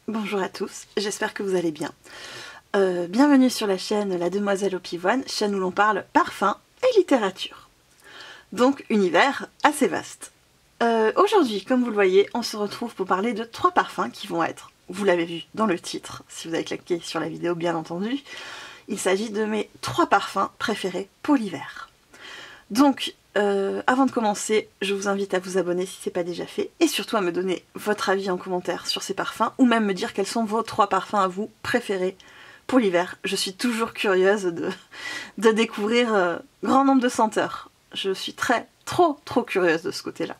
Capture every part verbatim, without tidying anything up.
Bonjour à tous, j'espère que vous allez bien. Euh, bienvenue sur la chaîne La Demoiselle au Pivoine, chaîne où l'on parle parfum et littérature. Donc, univers assez vaste. Euh, Aujourd'hui, comme vous le voyez, on se retrouve pour parler de trois parfums qui vont être, vous l'avez vu dans le titre, si vous avez cliqué sur la vidéo bien entendu, il s'agit de mes trois parfums préférés pour l'hiver. Donc, euh, avant de commencer, je vous invite à vous abonner si ce n'est pas déjà fait, et surtout à me donner votre avis en commentaire sur ces parfums, ou même me dire quels sont vos trois parfums à vous préférés pour l'hiver. Je suis toujours curieuse de, de découvrir euh, grand nombre de senteurs. Je suis très, trop, trop curieuse de ce côté-là.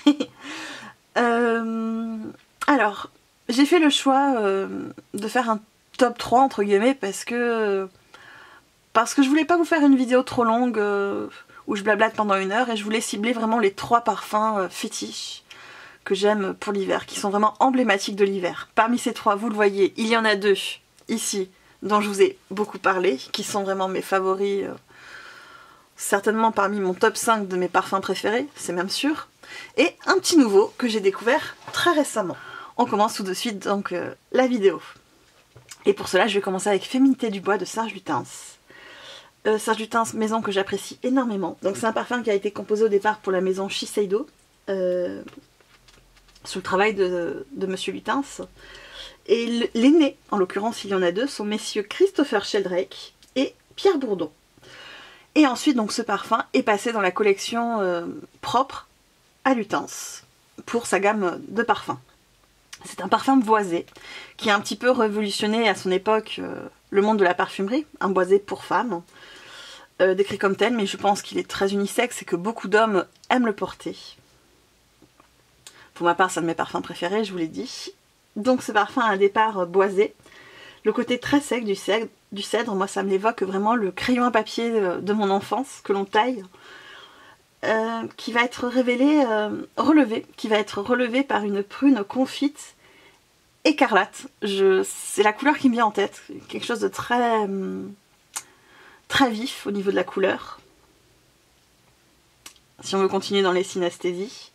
euh, alors, j'ai fait le choix euh, de faire un top trois, entre guillemets, parce que, parce que je voulais pas vous faire une vidéo trop longue, euh, où je blablate pendant une heure, et je voulais cibler vraiment les trois parfums euh, fétiches que j'aime pour l'hiver, qui sont vraiment emblématiques de l'hiver. Parmi ces trois, vous le voyez, il y en a deux, ici, dont je vous ai beaucoup parlé, qui sont vraiment mes favoris, euh, certainement parmi mon top cinq de mes parfums préférés, c'est même sûr, et un petit nouveau que j'ai découvert très récemment. On commence tout de suite donc euh, la vidéo. Et pour cela, je vais commencer avec Féminité du Bois de Serge Lutens. Euh, Serge Lutens, maison que j'apprécie énormément. Donc c'est un parfum qui a été composé au départ pour la maison Shiseido, euh, sous le travail de, de Monsieur Lutens. Et l'aîné, en l'occurrence il y en a deux, sont messieurs Christopher Sheldrake et Pierre Bourdon. Et ensuite donc ce parfum est passé dans la collection euh, propre à Lutens, pour sa gamme de parfums. C'est un parfum boisé, qui a un petit peu révolutionné à son époque euh, le monde de la parfumerie, un boisé pour femmes, euh, décrit comme tel, mais je pense qu'il est très unisexe et que beaucoup d'hommes aiment le porter. Pour ma part, c'est un de mes parfums préférés, je vous l'ai dit. Donc ce parfum a un départ boisé, le côté très sec du cèdre, du cèdre moi ça me l'évoque vraiment le crayon à papier de mon enfance, que l'on taille, euh, qui va être révélé, euh, relevé, qui va être relevé par une prune confite écarlate. C'est la couleur qui me vient en tête, quelque chose de très, très vif au niveau de la couleur. Si on veut continuer dans les synesthésies.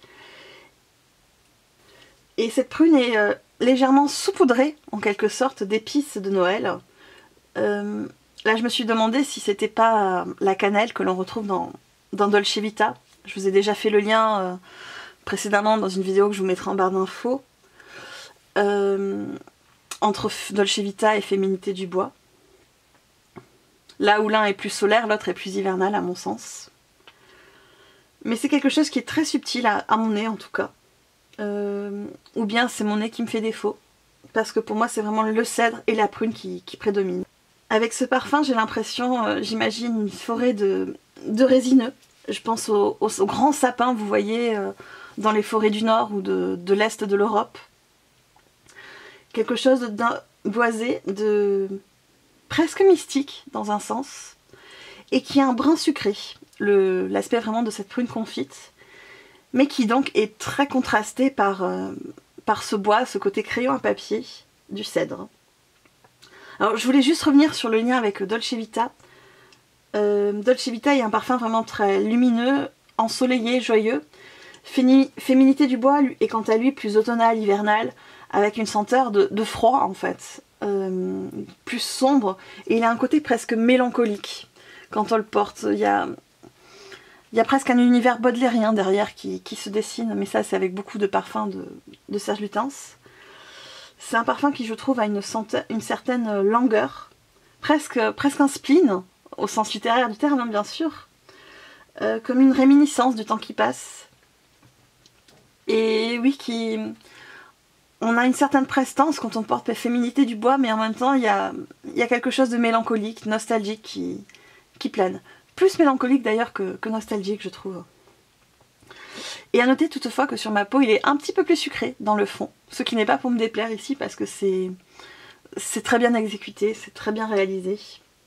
Et cette prune est euh, légèrement saupoudrée, en quelque sorte, d'épices de Noël. Euh, là, je me suis demandé si c'était pas la cannelle que l'on retrouve dans, dans Dolce Vita. Je vous ai déjà fait le lien euh, précédemment dans une vidéo que je vous mettrai en barre d'infos. Euh, entre Dolce Vita et Féminité du Bois. Là où l'un est plus solaire, l'autre est plus hivernal à mon sens. Mais c'est quelque chose qui est très subtil, à, à mon nez en tout cas. Euh, ou bien c'est mon nez qui me fait défaut. Parce que pour moi c'est vraiment le cèdre et la prune qui, qui prédominent. Avec ce parfum j'ai l'impression, euh, j'imagine une forêt de, de résineux. Je pense aux, aux, aux grands sapins, vous voyez, euh, dans les forêts du nord ou de, de l'est de l'Europe. Quelque chose de boisé, de presque mystique dans un sens, et qui a un brin sucré, l'aspect vraiment de cette prune confite, mais qui donc est très contrasté par, euh, par ce bois, ce côté crayon à papier du cèdre. Alors je voulais juste revenir sur le lien avec Dolce Vita. Euh, Dolce Vita est un parfum vraiment très lumineux, ensoleillé, joyeux. Féni, Féminité du Bois est quant à lui plus automnal, hivernal, avec une senteur de, de froid en fait, euh, plus sombre, et il a un côté presque mélancolique quand on le porte. Il y a, il y a presque un univers baudelairien derrière qui, qui se dessine, mais ça c'est avec beaucoup de parfums de, de Serge Lutens. C'est un parfum qui je trouve a une, senteur, une certaine langueur, presque, presque un spleen, au sens littéraire du terme hein, bien sûr, euh, comme une réminiscence du temps qui passe. Et oui, qui... on a une certaine prestance quand on porte Féminité du Bois, mais en même temps, il y a, y a quelque chose de mélancolique, nostalgique qui, qui plane. Plus mélancolique d'ailleurs que, que nostalgique, je trouve. Et à noter toutefois que sur ma peau, il est un petit peu plus sucré dans le fond. Ce qui n'est pas pour me déplaire ici, parce que c'est c'est très bien exécuté, c'est très bien réalisé.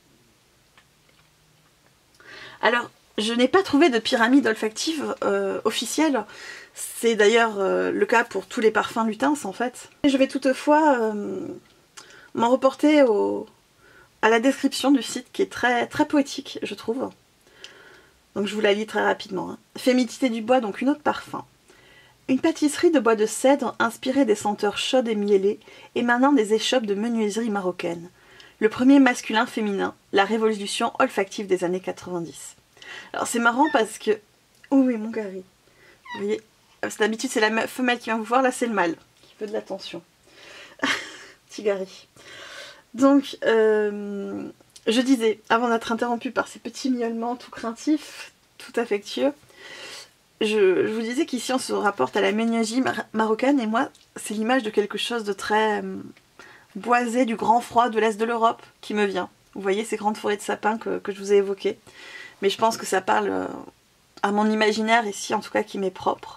Alors, je n'ai pas trouvé de pyramide olfactive euh, officielle. C'est d'ailleurs euh, le cas pour tous les parfums Lutens en fait. Et je vais toutefois euh, m'en reporter au, à la description du site qui est très, très poétique je trouve. Donc je vous la lis très rapidement. Hein. Féminité du Bois, donc une autre parfum. Une pâtisserie de bois de cèdre inspirée des senteurs chaudes et mielées émanant des échoppes de menuiserie marocaine. Le premier masculin-féminin, la révolution olfactive des années quatre-vingt-dix. Alors c'est marrant parce que... Oh oui, mon Gary. Vous voyez, d'habitude c'est la femelle qui vient vous voir, là c'est le mâle qui veut de l'attention. Petit Gary. Donc, euh, je disais, avant d'être interrompue par ces petits miaulements tout craintifs, tout affectueux, je, je vous disais qu'ici on se rapporte à la menuiserie mar marocaine, et moi c'est l'image de quelque chose de très... Euh, boisé du grand froid de l'Est de l'Europe qui me vient. Vous voyez ces grandes forêts de sapins que, que je vous ai évoquées. Mais je pense que ça parle euh, à mon imaginaire ici, en tout cas qui m'est propre.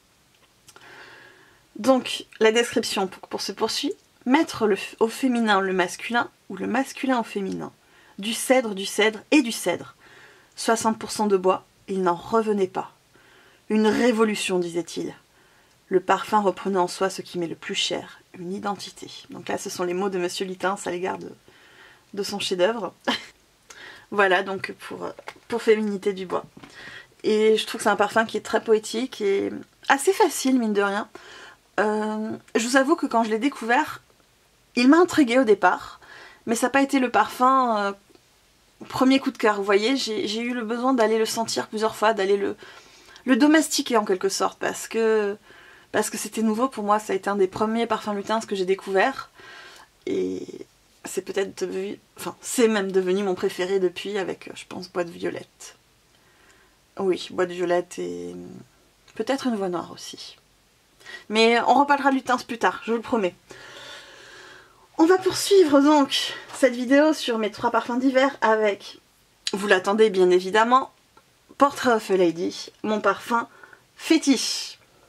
Donc, la description pour, pour se poursuit. Mettre le, au féminin le masculin, ou le masculin au féminin. Du cèdre, du cèdre et du cèdre. soixante pour cent de bois, il n'en revenait pas. Une révolution, disait-il. Le parfum reprenait en soi ce qui m'est le plus cher, une identité. Donc là, ce sont les mots de Monsieur Litins à l'égard de, de son chef-d'œuvre. Voilà, donc pour, pour Féminité du bois. Et je trouve que c'est un parfum qui est très poétique et assez facile, mine de rien. Euh, je vous avoue que quand je l'ai découvert, il m'a intriguée au départ, mais ça n'a pas été le parfum euh, premier coup de cœur. Vous voyez, j'ai eu le besoin d'aller le sentir plusieurs fois, d'aller le, le domestiquer en quelque sorte, parce que... Parce que c'était nouveau pour moi, ça a été un des premiers parfums Lutins que j'ai découvert. Et c'est peut-être devenu... Enfin, c'est même devenu mon préféré depuis, avec, je pense, Bois de Violette. Oui, Bois de Violette et... peut-être une Voix Noire aussi. Mais on reparlera de Lutins plus tard, je vous le promets. On va poursuivre donc cette vidéo sur mes trois parfums d'hiver avec, vous l'attendez bien évidemment, Portrait of a Lady, mon parfum fétiche.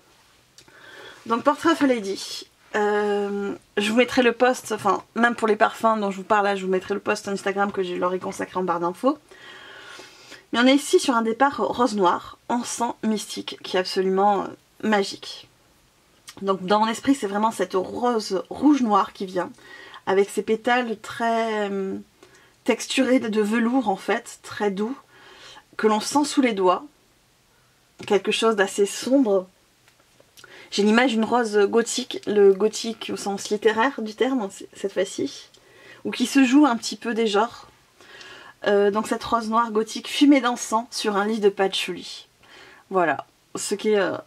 Donc Portrait of a Lady, euh, je vous mettrai le post, enfin même pour les parfums dont je vous parle là, je vous mettrai le post Instagram que je leur ai consacré en barre d'infos. Mais on est ici sur un départ rose noir, encens mystique, qui est absolument euh, magique. Donc dans mon esprit c'est vraiment cette rose rouge noir qui vient, avec ses pétales très euh, texturés de velours en fait, très doux, que l'on sent sous les doigts, quelque chose d'assez sombre. J'ai l'image d'une rose gothique, le gothique au sens littéraire du terme, cette fois-ci, ou qui se joue un petit peu des genres. Euh, donc cette rose noire gothique fumée d'encens sur un lit de patchouli. Voilà, ce qui est euh,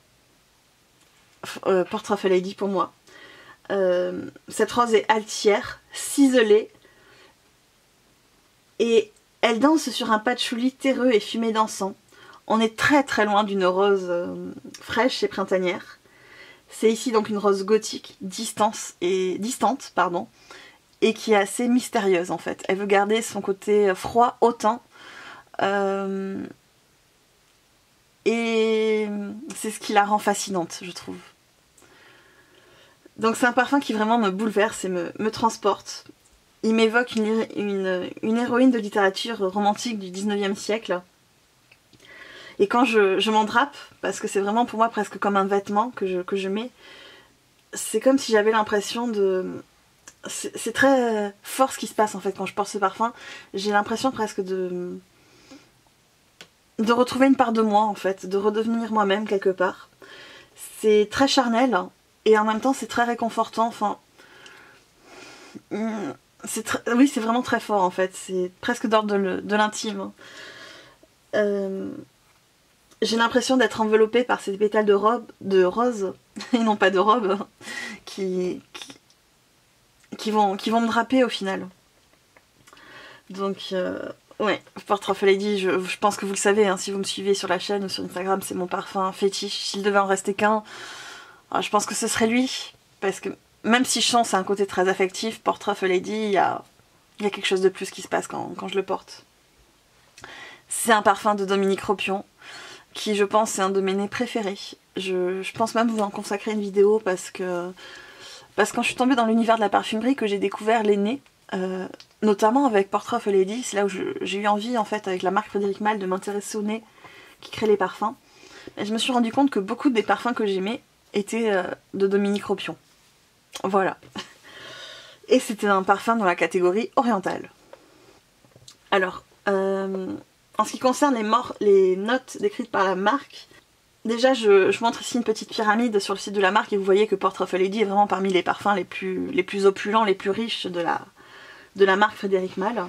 euh, Portrait of a Lady pour moi. Euh, cette rose est altière, ciselée, et elle danse sur un patchouli terreux et fumé d'encens. On est très très loin d'une rose euh, fraîche et printanière. C'est ici donc une rose gothique, distance et, distante, pardon, et qui est assez mystérieuse en fait. Elle veut garder son côté froid autant. Euh, et c'est ce qui la rend fascinante, je trouve. Donc c'est un parfum qui vraiment me bouleverse et me, me transporte. Il m'évoque une, une, une héroïne de littérature romantique du dix-neuvième siècle. Et quand je, je m'en drape, parce que c'est vraiment pour moi presque comme un vêtement que je, que je mets, c'est comme si j'avais l'impression de... C'est très fort ce qui se passe en fait quand je porte ce parfum. J'ai l'impression presque de... de retrouver une part de moi en fait, de redevenir moi-même quelque part. C'est très charnel et en même temps c'est très réconfortant. Enfin, c'est très... oui, c'est vraiment très fort en fait. C'est presque d'ordre de l'intime. Euh... J'ai l'impression d'être enveloppée par ces pétales de robe, de rose, et non pas de robe, qui, qui, qui, vont, qui vont me draper au final. Donc, euh, ouais, Portrait of a Lady, je, je pense que vous le savez, hein, si vous me suivez sur la chaîne ou sur Instagram, c'est mon parfum fétiche. S'il devait en rester qu'un, je pense que ce serait lui. Parce que même si je sens c'est un côté très affectif, Portrait of a Lady, il y a, y a quelque chose de plus qui se passe quand, quand je le porte. C'est un parfum de Dominique Ropion, qui je pense est un de mes nez préférés. Je, je pense même vous en consacrer une vidéo parce que parce que quand je suis tombée dans l'univers de la parfumerie que j'ai découvert les nez, euh, notamment avec Portrait of a Lady, c'est là où j'ai eu envie en fait avec la marque Frédéric Malle de m'intéresser aux nez qui crée les parfums. Et je me suis rendu compte que beaucoup des parfums que j'aimais étaient euh, de Dominique Ropion. Voilà. Et c'était un parfum dans la catégorie orientale. Alors, euh, en ce qui concerne les, morts, les notes décrites par la marque, déjà je, je montre ici une petite pyramide sur le site de la marque et vous voyez que Portrait of a Lady est vraiment parmi les parfums les plus, les plus opulents, les plus riches de la, de la marque Frédéric Malle.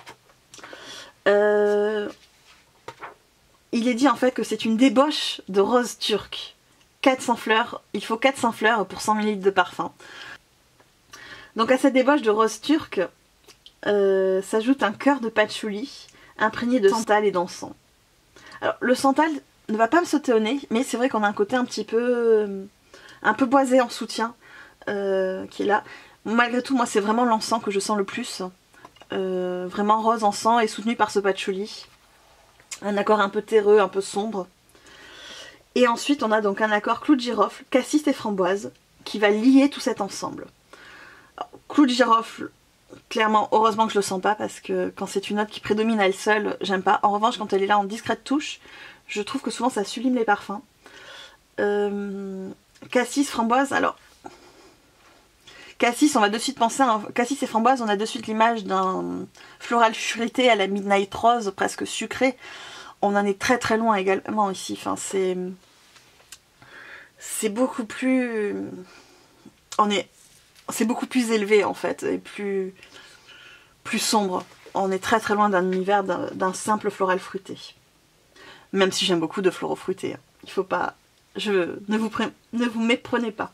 Euh, il est dit en fait que c'est une débauche de rose turque. quatre cents fleurs, il faut quatre cents fleurs pour cent millilitres de parfum. Donc à cette débauche de rose turque euh, s'ajoute un cœur de patchouli imprégné de santal et d'encens. Alors le santal ne va pas me sauter au nez, mais c'est vrai qu'on a un côté un petit peu un peu boisé en soutien euh, qui est là. Malgré tout, moi c'est vraiment l'encens que je sens le plus. Euh, vraiment rose encens et soutenu par ce patchouli. Un accord un peu terreux, un peu sombre. Et ensuite on a donc un accord clou de girofle, cassis et framboise qui va lier tout cet ensemble. Alors, clou de girofle, clairement, heureusement que je le sens pas parce que quand c'est une note qui prédomine à elle seule, j'aime pas. En revanche, quand elle est là en discrète touche, je trouve que souvent ça sublime les parfums. Euh, cassis, framboise, alors... Cassis, on va de suite penser à un... Cassis et framboise, on a de suite l'image d'un floral fruité à la Midnight Rose, presque sucré. On en est très très loin également ici. Enfin, c'est... C'est beaucoup plus... On est... C'est beaucoup plus élevé en fait, et plus... plus sombre. On est très très loin d'un univers d'un simple floral fruité. Même si j'aime beaucoup de floraux fruités. Il faut pas... Je... Ne vous, pré... ne vous méprenez pas.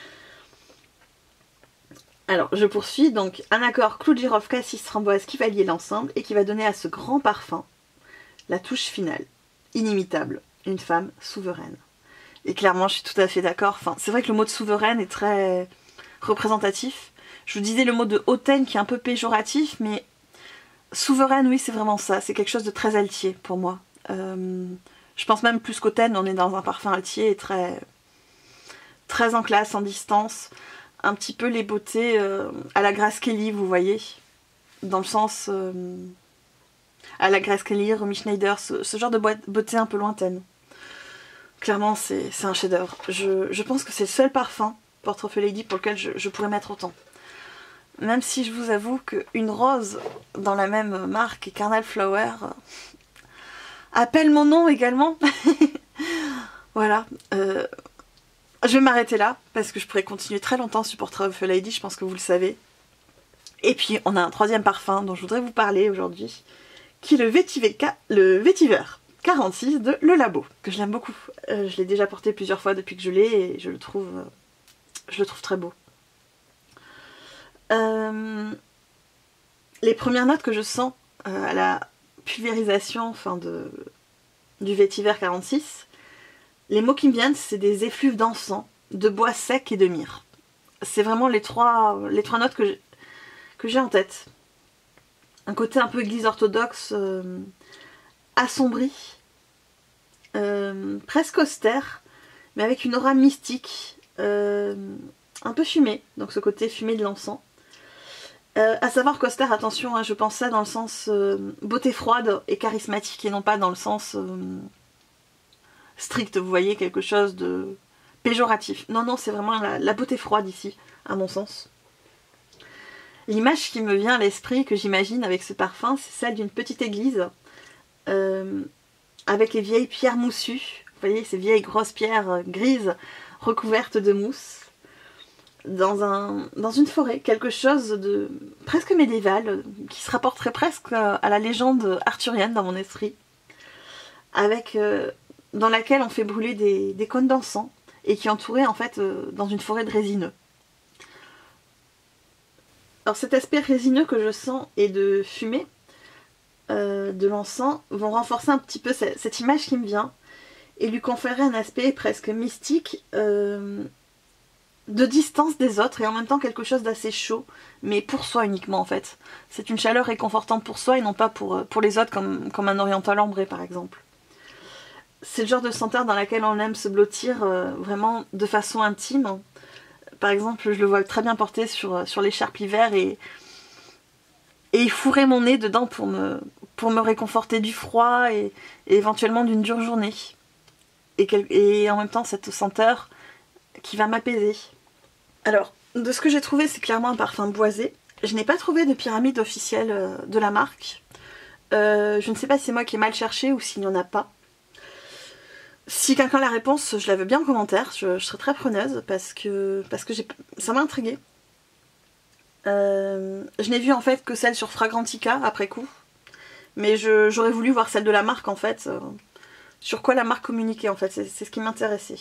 Alors, je poursuis. Donc, un accord clou de girofle, cassis, framboise qui va lier l'ensemble et qui va donner à ce grand parfum la touche finale. Inimitable. Une femme souveraine. Et clairement, je suis tout à fait d'accord. Enfin, c'est vrai que le mot de souveraine est très représentatif. Je vous disais le mot de hautaine qui est un peu péjoratif, mais souveraine, oui, c'est vraiment ça. C'est quelque chose de très altier pour moi. Euh, je pense même plus qu'hautaine, on est dans un parfum altier et très, très en classe, en distance. Un petit peu les beautés euh, à la Grace Kelly, vous voyez. Dans le sens... Euh, à la Grace Kelly, Romy Schneider, ce, ce genre de beauté un peu lointaine. Clairement, c'est un chef-d'œuvre. Je, je pense que c'est le seul parfum, Portrait of a Lady, pour lequel je, je pourrais mettre autant. Même si je vous avoue qu'une rose dans la même marque, Carnal Flower, euh, appelle mon nom également. Voilà. Euh, je vais m'arrêter là, parce que je pourrais continuer très longtemps sur Portrait of a Lady, je pense que vous le savez. Et puis, on a un troisième parfum dont je voudrais vous parler aujourd'hui, qui est le Vétiver, le Vétiver quarante-six de Le Labo, que je l'aime beaucoup. Euh, je l'ai déjà porté plusieurs fois depuis que je l'ai et je le trouve, euh, je le trouve très beau. Euh, les premières notes que je sens euh, à la pulvérisation enfin de, du Vétiver quarante-six, les mots qui me viennent, c'est des effluves d'encens, de bois sec et de myrrhe. C'est vraiment les trois, les trois notes que j'ai en tête. Un côté un peu église orthodoxe, euh, assombri, euh, presque austère, mais avec une aura mystique, euh, un peu fumée, donc ce côté fumé de l'encens. Euh, à savoir qu'austère, attention, hein, je pense ça dans le sens euh, beauté froide et charismatique, et non pas dans le sens euh, strict, vous voyez, quelque chose de péjoratif. Non, non, c'est vraiment la, la beauté froide ici, à mon sens. L'image qui me vient à l'esprit, que j'imagine avec ce parfum, c'est celle d'une petite église euh, avec les vieilles pierres moussues. Vous voyez, ces vieilles grosses pierres grises recouvertes de mousse dans, un, dans une forêt. Quelque chose de presque médiéval qui se rapporterait presque à la légende arthurienne dans mon esprit. Avec, euh, dans laquelle on fait brûler des, des cônes d'encens et qui est entourée en fait euh, dans une forêt de résineux. Alors cet aspect résineux que je sens et de fumée euh, de l'encens vont renforcer un petit peu cette, cette image qui me vient et lui conférer un aspect presque mystique euh, de distance des autres et en même temps quelque chose d'assez chaud, mais pour soi uniquement en fait. C'est une chaleur réconfortante pour soi et non pas pour, pour les autres comme, comme un oriental ambré par exemple. C'est le genre de senteur dans laquelle on aime se blottir euh, vraiment de façon intime. Par exemple, je le vois très bien porter sur, sur l'écharpe hiver et, et fourrer mon nez dedans pour me, pour me réconforter du froid et, et éventuellement d'une dure journée. Et, quel, et en même temps, cette senteur qui va m'apaiser. Alors, de ce que j'ai trouvé, c'est clairement un parfum boisé. Je n'ai pas trouvé de pyramide officielle de la marque. Euh, je ne sais pas si c'est moi qui ai mal cherché ou s'il n'y en a pas. Si quelqu'un a la réponse, je la veux bien en commentaire, je, je serais très preneuse parce que, parce que ça m'a intriguée. Euh, je n'ai vu en fait que celle sur Fragrantica après coup, mais j'aurais voulu voir celle de la marque en fait, euh, sur quoi la marque communiquait en fait, c'est ce qui m'intéressait.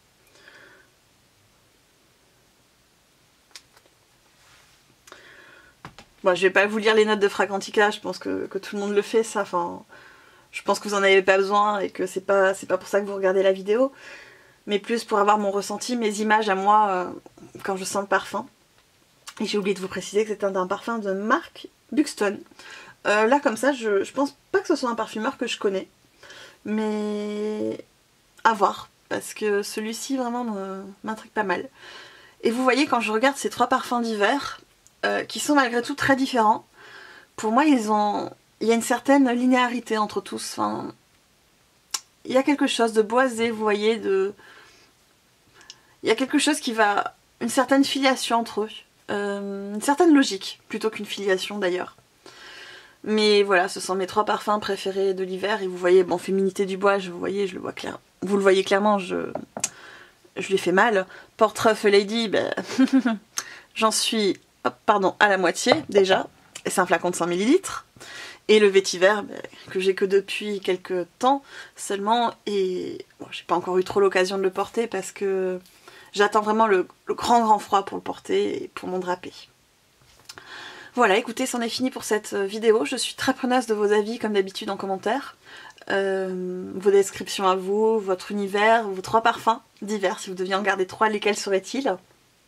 Bon, je vais pas vous lire les notes de Fragrantica, je pense que, que tout le monde le fait ça, enfin... Je pense que vous en avez pas besoin et que c'est pas, c'est pas pour ça que vous regardez la vidéo, mais plus pour avoir mon ressenti, mes images à moi euh, quand je sens le parfum. Et j'ai oublié de vous préciser que c'est un, un parfum de marque Buxton. Euh, là comme ça, je, je pense pas que ce soit un parfumeur que je connais, mais à voir, parce que celui-ci vraiment m'intrigue pas mal. Et vous voyez quand je regarde ces trois parfums d'hiver, euh, qui sont malgré tout très différents, pour moi ils ont... Il y a une certaine linéarité entre tous, enfin, il y a quelque chose de boisé, vous voyez, de... Il y a quelque chose qui va... Une certaine filiation entre eux, euh, une certaine logique, plutôt qu'une filiation d'ailleurs. Mais voilà, ce sont mes trois parfums préférés de l'hiver, et vous voyez, bon, Féminité du Bois, je, vous voyez, je le vois clair. Vous le voyez clairement, je, je lui ai fait mal. Portrait Lady, ben... j'en suis, hop, pardon, à la moitié, déjà, et c'est un flacon de cent millilitres. Et le vétiver, bah, que j'ai que depuis quelques temps seulement, et bon, j'ai pas encore eu trop l'occasion de le porter parce que j'attends vraiment le, le grand grand froid pour le porter et pour mon drapé. Voilà, écoutez, c'en est fini pour cette vidéo. Je suis très preneuse de vos avis comme d'habitude en commentaire. Euh, vos descriptions à vous, votre univers, vos trois parfums d'hiver. Si vous deviez en garder trois, lesquels seraient-ils?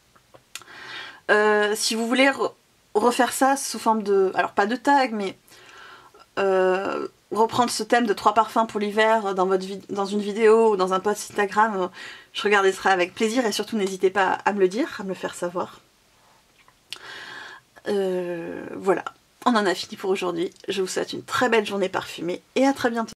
euh, Si vous voulez re refaire ça sous forme de... Alors pas de tag, mais... Euh, reprendre ce thème de trois parfums pour l'hiver dans, votre dans une vidéo ou dans un post Instagram, euh, je regarderai ça avec plaisir et surtout n'hésitez pas à me le dire, à me le faire savoir. Euh, voilà, on en a fini pour aujourd'hui. Je vous souhaite une très belle journée parfumée et à très bientôt.